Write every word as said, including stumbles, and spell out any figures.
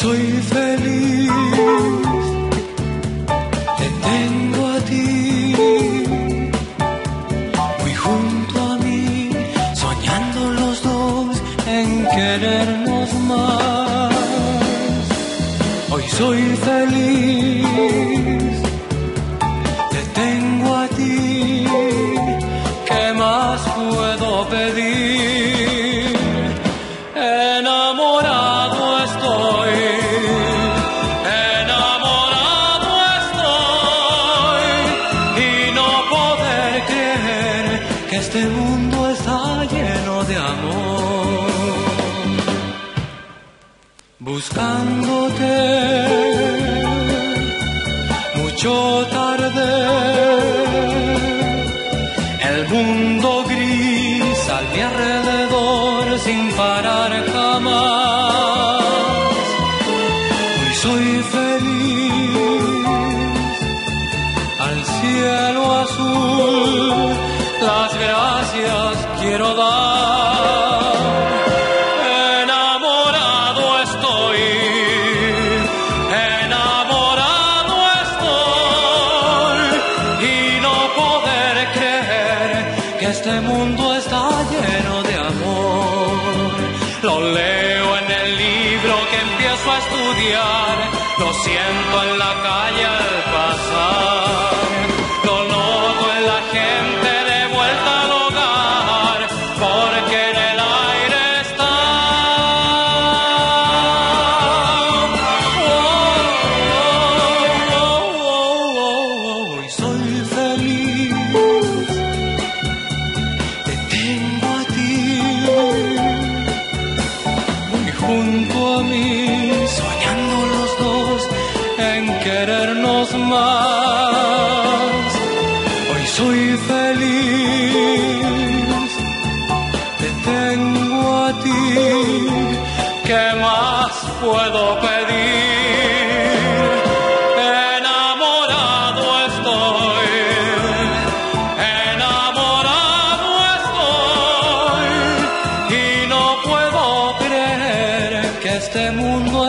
soy feliz, te tengo a ti, muy junto a mí, soñando los dos en querernos más. Hoy soy feliz, te tengo a ti, ¿qué más puedo pedir? Enamorado estoy, enamorado estoy, y no poder creer que este mundo está lleno de amor. Buscándote, mucho tardé, el mundo gris a mi alrededor sin parar jamás. Hoy soy feliz, al cielo azul las gracias quiero dar. Enamorado estoy, enamorado estoy, y no poder creer que este mundo está lleno de amor. Lo leo en el libro que empiezo a estudiar, lo siento en la calle al pasar, lo noto en la gente de vuelta al hogar, porque en el aire está. Oh, oh, oh, oh, oh. Hoy soy feliz, te tengo a ti, muy junto a mí, soñando los dos en querernos más. Hoy soy feliz, te tengo a ti, ¿qué más puedo pedir? Enamorado estoy, enamorado estoy, y no puedo creer que este mundo